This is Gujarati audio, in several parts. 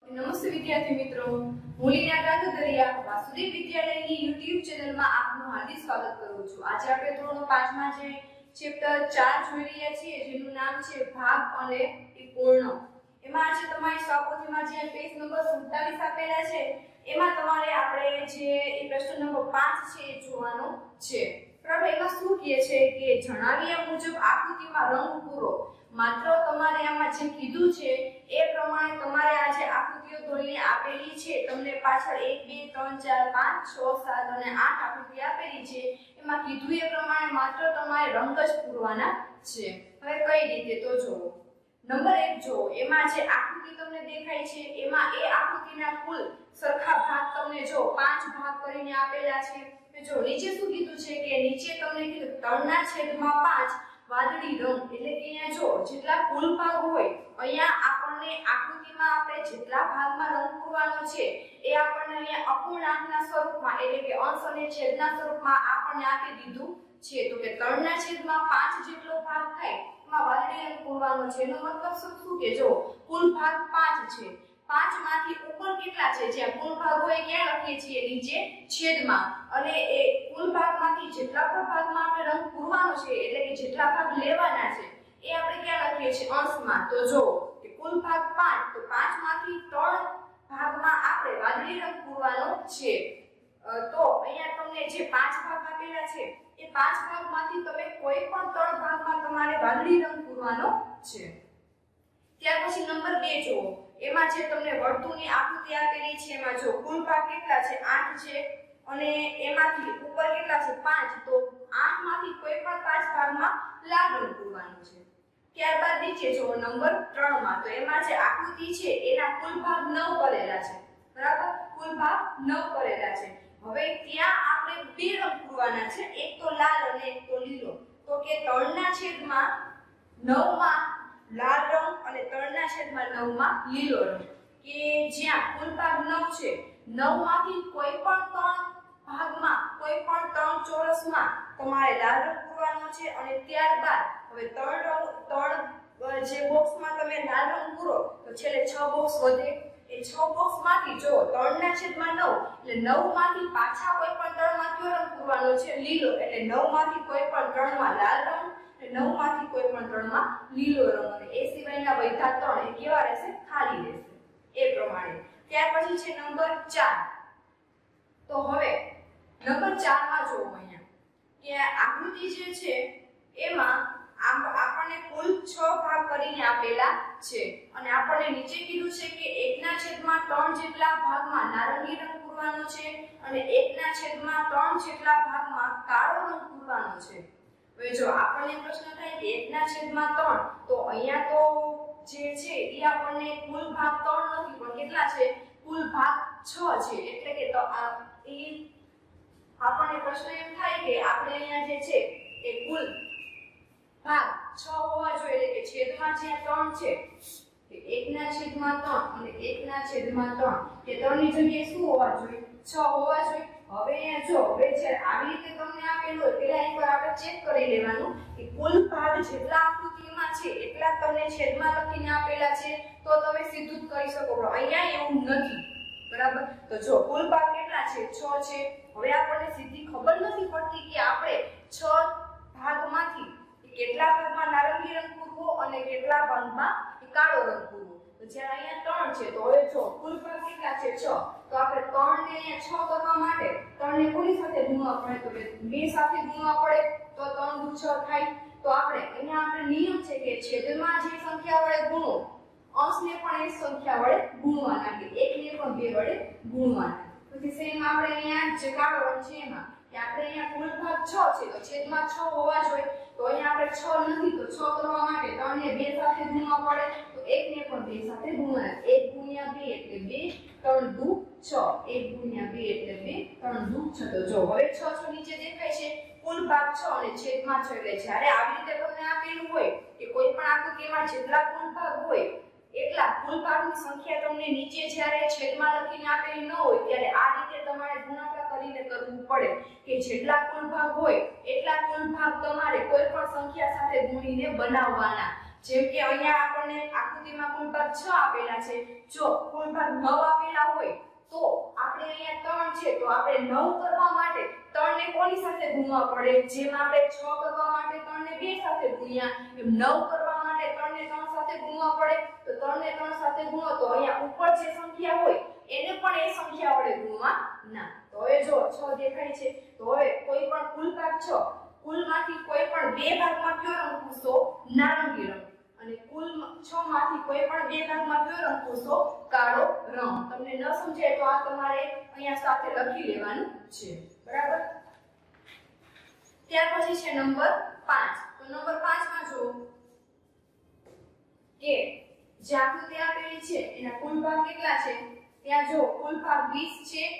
નમસ્તે વિદ્યાર્થી મિત્રો, હું લીનામાદમ વાસુદેવ વિદ્યાલયની YouTube ચેનલમાં આપનું હાર્દિક સ્વાગત કરું છું। આજે આપણે ધોરણ 5 માં જે ચેપ્ટર 4 જોઈ રહ્યા છીએ જેનું નામ છે ભાગ અને પૂર્ણ। એમાં આજે તમારી સ્વાપોથીમાં જે પેજ નંબર 47 આપેલા છે એમાં તમારે આપણે જે પ્રશ્ન નંબર 5 છે એ જોવાનો છે। બરાબર, એમાં શું કહે છે કે જણાવ્યા મુજબ આકૃતિમાં રંગ પૂરો। માત્ર તમારે આમાં જે કીધું છે એ પ્રમાણે તમારે આ જે આકૃતિઓ દોરીને આપેલી છે, તમને પાછળ 1 2 3 4 5 6 7 અને 8 આકૃતિ આપેલી છે, એમાં કીધું એ પ્રમાણે માત્ર તમારે રંગ જ પૂરવાના છે। હવે કઈ રીતે તો જુઓ, નંબર 1 જુઓ, એમાં જે આકૃતિ તમને દેખાય છે એમાં એ આકૃતિના કુલ સરખા ભાગ તમને જો 5 ભાગ કરીને આપેલા છે। જો નીચે શું કીધું છે કે નીચે તમને કીધું 3/5 વાદળી રંગ, એટલે કે અહીંયા જો જેટલા કુલ ભાગ હોય અહીંયા આપણને આકૃતિમાં આપણે જેટલા ભાગમાં રંગ પૂરવાનો છે એ આપણને અહીંયા અપૂર્ણાંકના સ્વરૂપમાં એટલે કે અંશ અને છેદના સ્વરૂપમાં આપણને આપી દીધું છે। તો કે 3/5 જેટલો ભાગ થાય એમાં વાદળી રંગ પૂરવાનો છે। એનો મતલબ શું કે જો કુલ ભાગ 5 છે, 5 માંથી ઉપર કેટલા છે, જ્યાં કુલ ભાગ હોય ક્યાં લખીએ છીએ નીચે છેદમાં, અને એ કુલ ભાગમાંથી જેટલા પણ ભાગમાં આપણે રંગ પૂરવાનો છે એટલે કે જેટલા ભાગ લેવાના છે એ આપણે ક્યાં લખીએ છીએ અંશમાં। તો જો કે કુલ ભાગ 5, તો 5 માંથી 3 ભાગમાં આપણે વાદળી રંગ પૂરવાનો છે। તો અહીંયા તમને જે 5 ભાગ આપેલા છે એ 5 ભાગમાંથી તમે કોઈ પણ 3 ભાગમાં તમારે વાદળી રંગ પૂરવાનો છે। ત્યાર પછી નંબર 2 જુઓ, એમાં જે તમને વર્તુળની આકૃતિ આપેલી છે એમાં જો કુલ ભાગ કેટલા છે 8 છે અને એમાંથી ઉપર કેટલા છે 5, તો 8 માંથી કોઈ પણ 5 ભાગમાં લાલ રંગ પૂરવાનો છે। ત્યારબાદ નીચે જો નંબર 3 માં, તો એમાં જે આકૃતિ છે એના કુલ ભાગ 9 કરેલા છે, બરાબર, કુલ ભાગ 9 કરેલા છે। હવે ત્યાં આપણે બે રંગ પૂરવાના છે, એક તો લાલ અને એક તો લીલો। તો કે 3/9 માં લાલ રંગ અને 3/9 માં લીલો રંગ, કે જ્યાં કુલ ભાગ 9 છે, 9 માંથી કોઈ પણ 3 ભાગમાં કોઈ પણ 3 ચોરસમાં તમારે લાલ રંગ પૂરવાનો છે। અને ત્યારબાદ હવે 3 જે બોક્સમાં તમે લાલ રંગ પૂરો તો છેલ્લે 6 બોક્સ વધે, એ 6 બોક્સમાંથી જો 3/9 એટલે 9 માંથી પાછા કોઈ પણ 3 માં કયો રંગ પૂરવાનો છે લીલો, એટલે 9 માંથી કોઈ પણ 3 માં લાલ રંગ અને 9 માંથી કોઈ પણ 3 માં લીલો રંગ, અને એ સિવાયના બધા 3 એ કેવા રહેશે, ખાલી રહેશે, એ પ્રમાણે। ત્યાર પછી છે નંબર 4। તો હવે નંબર 4 માં જોવો અહીંયા કે આકૃતિ જે છે એમાં આપણને કુલ 6 ભાગ કરીને આપેલા છે અને આપણને નીચે કીધું છે કે 1/3 જેટલા ભાગમાં નારંગી રંગ પૂરવાનો છે અને 1/3 જેટલા ભાગમાં કાળો રંગ પૂરવાનો છે। હવે જો આપણને પ્રશ્ન થાય કે 1/3, તો અહીંયા તો જે છે એ આપણને કુલ ભાગ 3 નથી પણ કેટલા છે, કુલ ભાગ 6 છે, એટલે કે તો આપણને પ્રશ્ન એમ થાય કે આપણે અહીંયા જે છે એ કુલ ભાગ 6 હોવા જોઈએ, એટલે કે છેદમાં જ્યાં 3 છે કે 1/3 અને 1/3 કે 3 ની જગ્યાએ શું હોવા જોઈએ, 6 હોવા જોઈએ। હવે અહીંયા જો હવે જે આવી રીતે તમને આપેલું હોય પેલા એકવાર આપણે ચેક કરી લેવાનું કે કુલ ભાગ જેટલા આકૃતિમાં છે એટલા તમને છેદમાં લખીને આપેલા છે તો તમે સીધું જ કરી શકો, પણ અહીંયા એવું નથી, બરાબર। તો જો કુલ ભાગ કેટલા છે 6 છે। હવે આપણને સીધી ખબર નથી પડતી કે આપણે 6 ભાગમાંથી કેટલા ભાગમાં નારંગી રંગ પૂરવો અને કેટલા ભાગમાં કાળો રંગ પૂરવો। તો જ્યારે અહીંયા 3 છે તો હવે જો કુલ ભાગ કેટલા છે 6, તો આપણે 3 ને અહીંયા 6 કરવા માટે 3 ને કોની સાથે ગુણવા પડે, તો કે 2 સાથે ગુણવા પડે, તો 3 × 6 થાય। તો આપણે અહીંયા આપણે નિયમ છે કે છેદમાં જે સંખ્યા વડે ગુણો અંશને પણ એ સંખ્યા વડે ગુણવાના, કે 1 ને પણ 2 વડે ગુણવાના। પછી સેમ આપણે અહીંયા જે કાળો રંગ છે એમાં કે આપણે અહીંયા કુલ ભાગ 6 છે તો છેદમાં 6 હોવા જોઈએ, તો અહીંયા આપણે 6 નથી તો 6 કરવા માટે 3 ને 2 સાથે ગુણવા પડે, તો 1 ને પણ 2 સાથે ગુણવાના, 1 × 2 એટલે 2, 3 × 6, 1 × 2 એટલે 2, 3 × 6। તો જો હવે 6 નીચે દેખાય છે, કુલ ભાગ 6 અને છેદમાં 6, એટલે જ્યારે આવી રીતે તમને આપેલું હોય કે કોઈ પણ આકૃતિમાં જેટલા કુલ ભાગ હોય એટલા કુલ ભાગની સંખ્યા તમને નીચે જ્યારે છેદમાં લખીને આપેલી ન હોય ત્યારે આ રીતે તમારે ગુણાકાર કરીને કરવું પડે કે જેટલા કુલ ભાગ હોય એટલા કુલ ભાગ તમારે કોઈ પણ સંખ્યા સાથે ગુણીને બનાવવાના। જેમ કે અહીંયા આપણને આકૃતિમાં કુલ ભાગ 6 આપેલા છે, જો કુલ ભાગ 9 આપેલા હોય તો આપણે અહીંયા 3 છે તો આપણે 9 કરવા માટે 3 ને કોની સાથે ગુણવા પડે? જેમ આપણે 6 કરવા માટે 3 ને 2 સાથે ગુણ્યા, એમ 9 કરવા માટે 3 ને 3 સાથે ગુણવા પડે. તો 3 ને 3 સાથે ગુણો તો અહીંયા ઉપર જે સંખ્યા હોય એને પણ એ સંખ્યા વડે ગુણવા ના. તો હવે જો 6 દેખાય છે, તો હવે કોઈ પણ કુલ ભાગ 6, કુલમાંથી કોઈ પણ બે ભાગમાં કયો રંગ પૂરશો? નારંગી રંગ. અને કુલ 6 માંથી કોઈ પણ બે ભાગમાં કયો રંગ પૂરશો? કાળો રંગ. તમને ન સમજાય તો આ તમારે અહીંયા સાથે લખી લેવાનું છે, બરાબર? ત્યાર પછી છે નંબર 5. તો નંબર 5 માં જો કે જે આકૃતિ આપેલી છે એના કુલ ભાગ કેટલા છે? ત્યાં જો કુલ ભાગ 20 છે.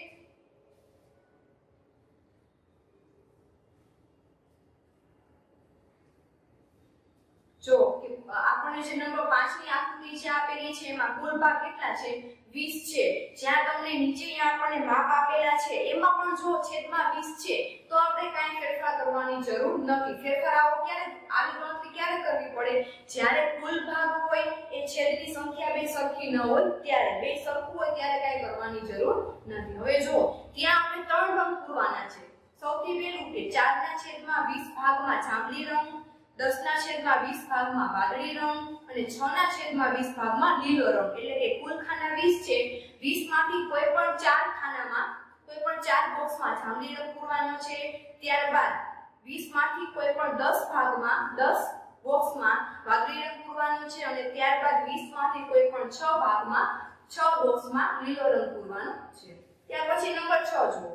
જો કે આપણે જે નંબર 5 ની આકૃતિ જે આપેલી છે એમાં કુલ ભાગ કેટલા છે? 20 છે. જ્યાં તમને નીચે આપણને માપ આપેલા છે એમાં પણ જો છેદમાં 20 છે તો આપણે કાંઈ ફેરફાર કરવાની જરૂર નથી. ફેરફાર આવી ગણતરી ક્યારે કરવી પડે? જ્યારે કુલ ભાગ હોય એ છેદની સંખ્યા બે સરખી ન હોય ત્યારે. બે સરખું હોય ત્યારે કાંઈ કરવાની જરૂર નથી. હવે જો ત્યાં આપણે 3 રંગ પૂરવાના છે. સૌથી પહેલું કે 4 ના છેદમાં 20 ભાગમાં જાંબલી રંગ, 10 ના છેદમાં 20 ભાગમાં વાદળી રંગ અને 6 ના છેદમાં 20 ભાગમાં લીલો રંગ. એટલે કે કુલ ખાના 20 છે. 20 માંથી કોઈ પણ 4 ખાનામાં, કોઈ પણ 4 બોક્સમાં જાંબલી રંગ પૂરવાનો છે. ત્યારબાદ 20 માંથી કોઈ પણ 10 ભાગમાં, 10 બોક્સમાં વાદળી રંગ પૂરવાનો છે અને ત્યારબાદ 20 માંથી કોઈ પણ 6 ભાગમાં, 6 બોક્સમાં લીલો રંગ પૂરવાનો છે. ત્યાર પછી નંબર 6 જુઓ.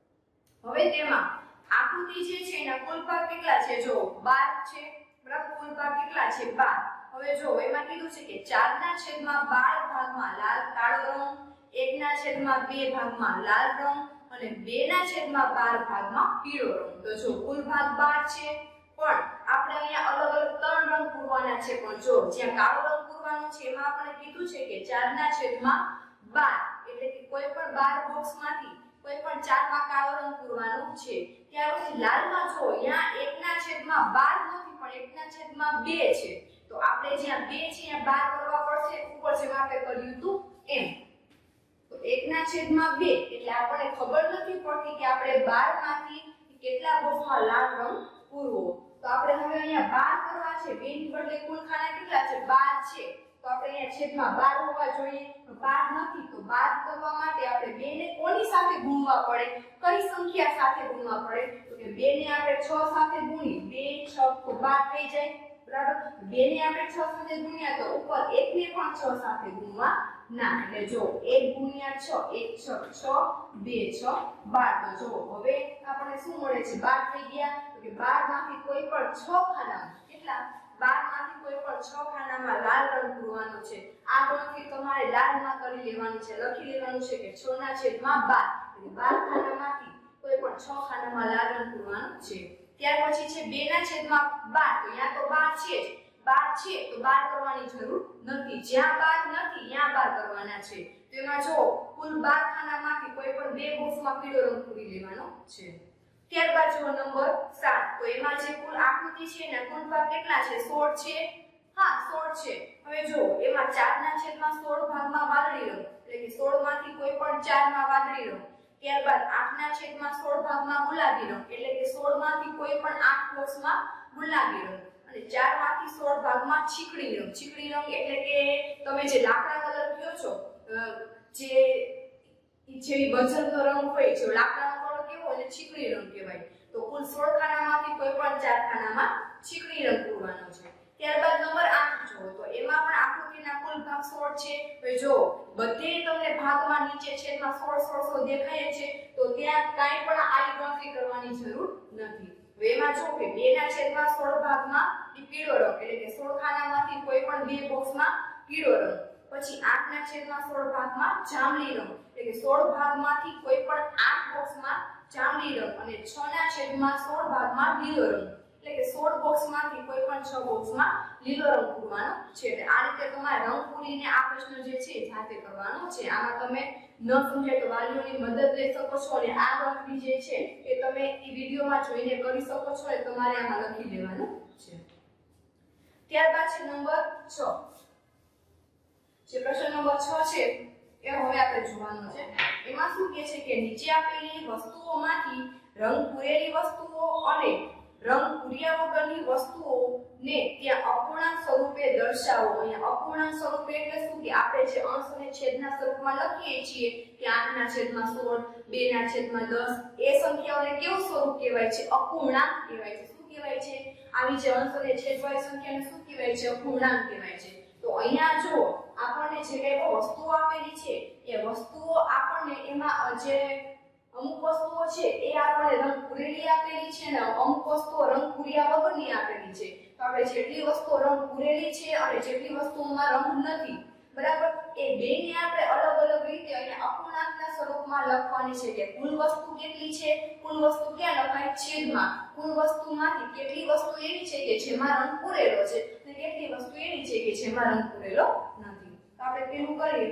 હવે તેમાં આકૃતિ જે છે એના કુલ ભાગ કેટલા છે? જો 12 છે, બરાબર? કુલ ભાગ કેટલા છે? 12. હવે જો એમાં કીધું છે કે 4 ના છેદમાં 12 ભાગમાં લાલ કાળો રંગ, 1 ના છેદમાં 2 ભાગમાં લાલ રંગ અને 2 ના છેદમાં 12 ભાગમાં પીળો રંગ. તો જો કુલ ભાગ 12 છે પણ આપણે અહીંયા અલગ અલગ 3 રંગ પૂરવાના છે. પણ જો જ્યાં કાળો રંગ પૂરવાનો છે એમાં આપણે કીધું છે કે 4 ના છેદમાં 12 એટલે કે કોઈ પણ 12 બોક્સમાંથી કોઈ પણ 4 માં કાળો રંગ પૂરવાનો છે. ત્યાર પછી લાલમાં જો અહીંયા 1 ના છેદમાં 12 નથી પણ 1 ના છેદમાં 2 છે. તો આપણે જ્યાં 2 છે ત્યાં 12 કરવા પડશે, ઉપર જેમ આપણે કર્યું હતું એમ. તો 1 ના છેદમાં 2 એટલે આપણને ખબર નથી પડતી કે આપણે 12 માંથી કેટલા બોક્સમાં લાલ રંગ પૂરવો. તો આપણે હવે અહીંયા 12 કરવા છે. 2 ની બદલે કુલ ખાના કેટલા છે? 12 છે. તો આપણે અહીંયા છેદમાં 12 હોવા જોઈએ. 12 નથી તો 12 કરવા માટે આપણે 2 ને કોની સાથે ગુણવા પડે? કઈ સંખ્યા સાથે ગુણવા પડે? તો કે 2 ને આપણે 6 સાથે ગુણી, 2 6 તો 12 થઈ જાય, બરાબર? 2 ને આપણે 6 સાથે ગુણ્યા તો ઉપર 1 ને પણ 6 સાથે ગુણવા ના. એટલે જો 1 ગુણ્યા 6, 1 6 6, 2 6 12. તો જો હવે આપણને શું મળે છે? 12 થઈ ગયા. તો કે 12 માંથી કોઈ પણ 6 ખાનામાં કેટલા? 12 માંથી કોઈ પણ 6 ખાનામાં લાલ રંગ પૂરવાનો છે. આ ગણતરી તમારે લાલમાં કરી લેવાની છે. લખી લેવાનું છે કે 6 ના છેદમાં 12 એટલે 12 ખાનામાંથી કોઈ પણ 6 ખાનામાં લાલ રંગ પૂરવાનો છે. ત્યાર પછી છે 2 ના છેદમાં 12. તો અહીંયા તો 12 છે જ. 12 છે તો 12 કરવાની જરૂર નથી. જ્યાં 12 નથી ત્યાં 12 કરવાના છે. તો એમાં જો કુલ 12 ખાનામાંથી કોઈ પણ 2 બોક્સમાં પીળો રંગ પૂરી લેવાનો છે. ત્યારબાદ જો નંબર 7. તો એમાં જે કુલ આકૃતિ છે એના કુલ ભાગ કેટલા છે? 16 છે. હા 16 છે. હવે જો એમાં 4 ના છેદમાં 16 ભાગમાં વાદળી રંગ એટલે કે 16 માંથી કોઈ પણ 4 માં વાદળી રંગ. ત્યારબાદ 8 ના છેદમાં 16 ભાગમાં ગુલાબી રંગ એટલે કે 16 માંથી કોઈ પણ 8 બોક્સમાં ગુલાબી રંગ અને 4 માંથી 16 ભાગમાં ચીકણી રંગ. ચીકણી રંગ એટલે કે તમે જે લાકડા કલર કહો છો, જે બજરનો રંગ હોય, જે લાકડાનો કલર કેવો એટલે ચીકણી રંગ કહેવાય. તો કુલ 16 ખાનામાંથી કોઈ પણ 4 ખાનામાં ચીકણી રંગ પૂરવાનો છે. ત્યારબાદ નંબર 8 જો. તો એમાં પણ આકૃતિના કુલ ભાગ 16 છે. હવે જો બધે તમને ભાગમાં નીચે છેદમાં 16 16 દેખાય છે તો ત્યાં કાંઈ પણ આવી ગણતરી કરવાની જરૂર નથી. હવે એમાં જો કે 2 ના છેદમાં 16 ભાગમાં પીળો રંગ એટલે કે 16 ખાનામાંથી કોઈ પણ 2 બોક્સમાં પીળો રંગ. પછી 8 ના છેદમાં 16 ભાગમાં જાંબલી રંગ એટલે કે 16 ભાગમાંથી કોઈ પણ 8 બોક્સમાં જાંબલી રંગ અને 6 ના છેદમાં 16 ભાગમાં લીલો રંગ એટલે કે 16 બોક્સમાંથી કોઈ પણ 6 બોક્સમાં લીલો રંગ પૂરવાનો છે. એટલે આ રીતે તમારે રંગ પૂરીને આ પ્રશ્ન જે છે જાતે કરવાનો છે. આમાં તમે ન સમજાય તો વાલીઓની મદદ લઈ શકો છો અને આ ગણતરી જે છે એ તમે એ વિડીયોમાં જોઈને કરી શકો છો. એ તમારે આમાં લખી દેવાનું છે. ત્યારબાદ છે નંબર 6. જે પ્રશ્ન નંબર 6 છે એ હવે આપણે જોવાનો છે. એમાં શું કહે છે કે નીચે આપેલી વસ્તુઓમાંથી રંગ પૂરેલી વસ્તુઓ અને રંગ પૂર્યા વગરની વસ્તુઓને ત્યાં અપૂર્ણાંક સ્વરૂપે દર્શાવો. અહીંયા અપૂર્ણાંક સ્વરૂપે એટલે શું કે આપણે જે અંશ અને છેદના સ્વરૂપમાં લખીએ છીએ કે 8/16, 2/10 એ સંખ્યાઓને કેવું સ્વરૂપ કહેવાય છે? અપૂર્ણાંક કહેવાય છે. શું કહેવાય છે? આવી જે અંશ અને છેદવાળી સંખ્યાને શું કહેવાય છે? અપૂર્ણાંક કહેવાય છે. તો અહીંયા જો આપણને જે કઈ વસ્તુઓ આપેલી છે એ વસ્તુઓ આપણને એમાં જે અમુક વસ્તુઓ છે એ આપણને રંગ પૂરેલી આપેલી છે ને અમુક વસ્તુઓ રંગ પૂર્યા વગરની આપેલી છે. તો આપણે જેટલી વસ્તુઓ રંગ પૂરેલી છે અને જેટલી વસ્તુઓમાં રંગ નથી, બરાબર, એ બેને આપણે અલગ અલગ રીતે અહીંયા અપૂર્ણાંકના સ્વરૂપમાં લખવાની છે કે કુલ વસ્તુ કેટલી છે? કુલ વસ્તુ ક્યાં લખાય? છેદમાં. કુલ વસ્તુમાંથી કેટલી વસ્તુ એવી છે કે જેમાં રંગ પૂરેલો છે અને કેટલી વસ્તુ એવી છે કે જેમાં રંગ પૂરેલો નથી. તો આપણે પેલું કરીએ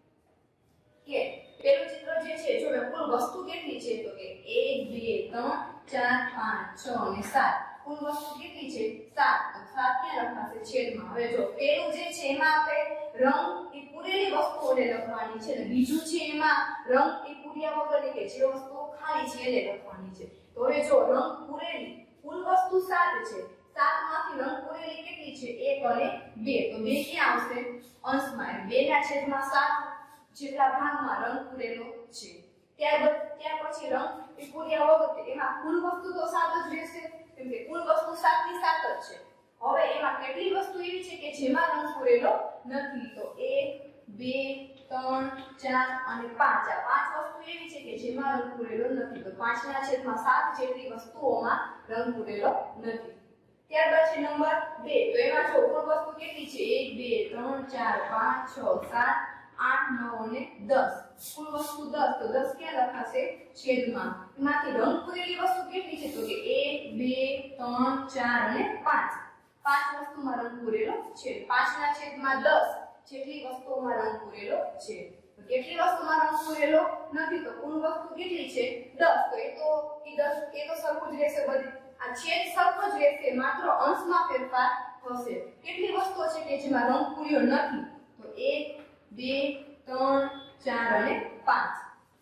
કે પેલું ચિત્ર જે છે જો કુલ વસ્તુ કેટલી છે તો કે 1 2 3 4 5 6 અને 7. કુલ વસ્તુ કેટલી છે? 7. તો 7 ક્યાં લખાશે? છેદમાં. હવે જો પેલું જે છે એમાં આપણે રંગ એ પૂરેલી વસ્તુઓને લખવાની છે અને બીજું છે એમાં રંગ એ પૂર્યા વગરની કે જે વસ્તુઓ ખાલી છે એને લખવાની છે. તો હવે જો રંગ પૂરેલી કુલ વસ્તુ 7 છે. 7 માંથી રંગ પૂરેલી કેટલી છે? 1 અને 2. તો 2 ક્યાં આવશે? અંશમાં. 2/7 જેટલા ભાગમાં રંગ પૂરેલો છે. ત્યાર પછી રંગ એ પૂર્યા વગર એમાં કુલ વસ્તુ તો 7 જ રહેશે કેમ કે કુલ વસ્તુ 7 ની 7 જ છે. હવે એમાં કેટલી વસ્તુ એવી છે કે જેમાં રંગ પૂરેલો નથી? તો 1 2 3 4 અને 5. આ 5 વસ્તુ એવી છે કે જેમાં રંગ પૂરેલો નથી. તો 5/7 જેટલી વસ્તુઓમાં રંગ પૂરેલો નથી. ત્યારબાદ છે નંબર 2. તો એમાં જો કુલ વસ્તુ કેટલી છે? 1 2 3 4 5 6 7 8 9 અને 10. કુલ વસ્તુ 10. તો 10 ક્યાં લખાશે? છેદમાં. એમાંથી રંગ પૂરેલી વસ્તુ કેટલી છે? તો કે 1 2 3 4 અને 5. 5 વસ્તુમાં રંગ પૂરેલો છે. 5/10 જેટલી વસ્તુઓમાં રંગ પૂરેલો છે. તો કેટલી વસ્તુમાં રંગ પૂરેલો નથી? તો કુલ વસ્તુ કેટલી છે? 10. તો એ તો સરખું જ રહેશે બધી. આ છેદ સરખો જ રહેશે, માત્ર અંશમાં ફેરફાર થશે. કેટલી વસ્તુઓ છે કે જેમાં રંગ પૂર્યો નથી? તો 1 2 3 4 અને 5.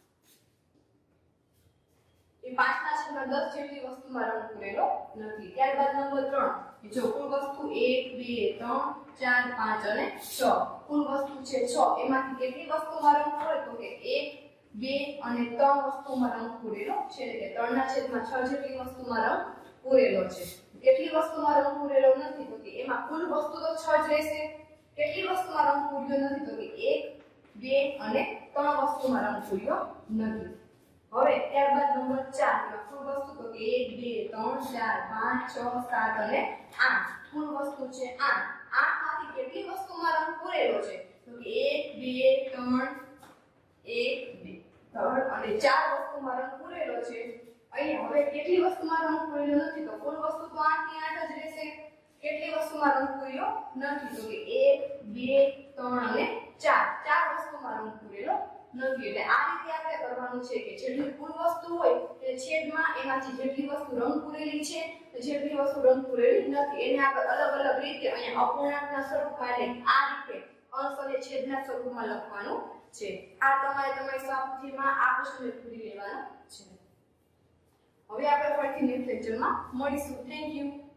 એ 5/10 જેટલી વસ્તુમાં રંગ પૂરેલો નથી. ત્યારબાદ નંબર 3. જો કુલ વસ્તુ 1 2 3 4 5 અને 6. કુલ વસ્તુ છે 6. એમાંથી કેટલી વસ્તુમાં રંગ પૂરેલો? તો કે 1 2 અને 3 વસ્તુમાં રંગ પૂરેલો છે. એટલે કે 3/6 જેટલી વસ્તુમાં રંગ પૂરેલો છે. કેટલી વસ્તુમાં રંગ પૂરેલો નથી? તો કે એમાં કુલ વસ્તુ તો 6 જ રહેશે. કેટલી વસ્તુમાં રંગ પૂર્યો નથી? તો કે 1 2 અને 3 વસ્તુમાં રંગ પૂર્યો નથી. હવે ત્યારબાદ નંબર 4. કુલ વસ્તુ તો કે 1 2 3 4 5 6 7 અને 8. કુલ વસ્તુ છે 8. 8 માંથી કેટલી વસ્તુમાં રંગ પૂરેલો છે? તો કે 1 2 3 1 2 3 અને 4 વસ્તુમાં રંગ પૂરેલો છે. અહીંયા હવે કેટલી વસ્તુમાં રંગ પૂરેલો નથી? તો કુલ વસ્તુ તો 8 ની 8 જ રહેશે. કેટલી વસ્તુમાં રંગ પૂર્યો નથી? તો કે 1 2 3 અને 4. 4 વસ્તુમાં રંગ પૂરેલો નથી. એટલે આ રીતે આપણે કરવાનું છે કે જેટલી કુલ વસ્તુ હોય તે છેદમાં એમાંથી જેટલી વસ્તુ રંગ પૂરેલી છે જેટલી વસ્તુ રંગ પૂરેલી નથી એને આપણે અલગ અલગ રીતે અહીંયા અપૂર્ણાંકના સ્વરૂપમાં એટલે આ રીતે અંશ અને છેદના સ્વરૂપમાં લખવાનું છે. આ તમારી સ્વાધ્યાયમાં આ પ્રશ્નને પૂરી લેવાનો છે. હવે આપણે ફરીથી નેક્સ્ટ લેક્ચરમાં મળીશું. Thank you.